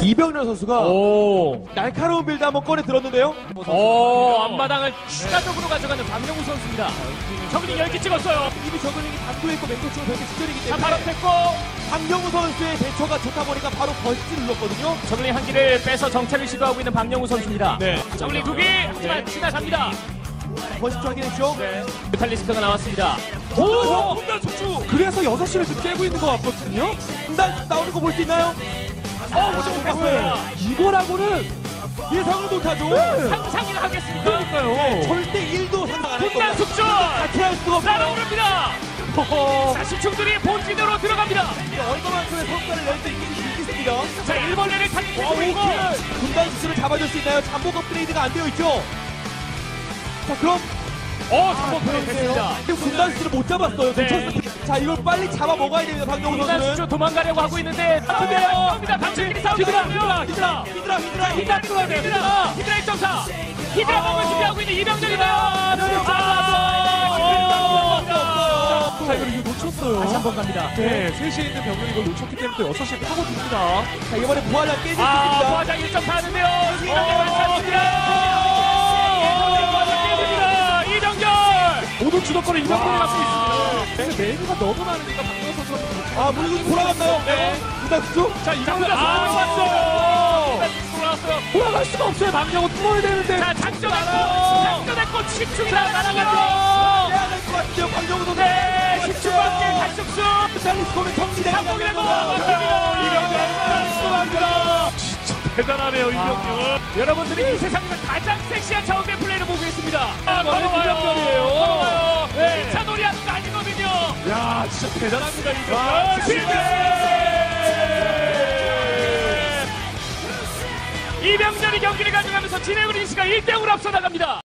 이병렬 선수가 날카로운 빌드 한번 꺼내 들었는데요. 앞마당을 추가적으로 가져가는 박영우 선수입니다. 저글링 10개 찍었어요. 이미 저글링이 단도에 있고 맹독 쪽으로 변기 시절이기 자, 때문에 바로 됐고 박영우 선수의 대처가 좋다 보니까 바로 벌스를 눌렀거든요. 저글링 한 기를 빼서 정찰을 시도하고 있는 박영우 선수입니다. 네. 저글링 2개 하지만 지나갑니다. 벌스 확인했죠? 네. 뮤탈리스크가 나왔습니다. 혼단 속주! 그래서 6시를 좀 째고 있는 것 같거든요? 혼단 나오는 거 볼 수 있나요? 못 봤어요. 이거라고는 예상을 못하죠. 상상이나 하겠습니까? 그러니까요. 절대 1도 상상 안 할 혼단 거예요. 숙주! 같이 할 수가 없어요. 날아오릅니다. 자, 시충들이 본진으로 들어갑니다. 얼마만큼의 성과를 낼 수 있는지 믿겠습니다. 자, 일벌레를 타격해주고 있고 군단 수술을 잡아줄 수 있나요? 잠복 업그레이드가 안 되어 있죠? 자, 그럼 잠복 됐습니다. 군단 수술을 못 잡았어요. 네. 자, 이걸 빨리 잡아 먹어야 됩니다. 박영우 혼단 선수는. 숙주 도망가려고 하고 있는데 싸웁니다. 방식끼리 싸우고 있습니다. 히드라 히드라 들어야 됩니다. 히드라 1.4 히드라 방을 준비하고 있는 이병렬이다. 자, 이걸 이거 놓쳤어요. 다시 한번 갑니다. 네, 3시에 있는 병력이 이걸 놓쳤기 때문에 또 6시에 타고 듭니다. 자, 이번에 부하장 깨질 수 아, 있습니다. 부하장 1.4 하는데요. 이병렬! 모두 주도권을 이병렬이 갖고 있습니다. 메뉴가 너무 많으니까 박정호 선수가 아, 물론 돌아갔나요? 네. 일단 쭉. 자, 이병렬 돌아왔어요. 돌아갈 수가 없어요. 박정호 뚫어야 되는데. 자, 작전했고, 집중이다, 날아가죠. 해야 될 것 같아요. 박정호 선수. 네, 집중밖에 갈속수. 짤리스코는 정리되는 상복이 되고, 이병렬 수고합니다. 진짜 대단하네요, 이병렬. 여러분들이 이 세상에서 가장 섹시한 차원의 플레이를 보고 있습니다. 이병렬이에요. 걸어와요. 네. 2차 놀이하는 거 아니거든요. 야, 진짜 대단합니다. 이병렬. 이병렬이 경기를 가져가면서 진해우린 씨가 1대0으로 앞서 나갑니다.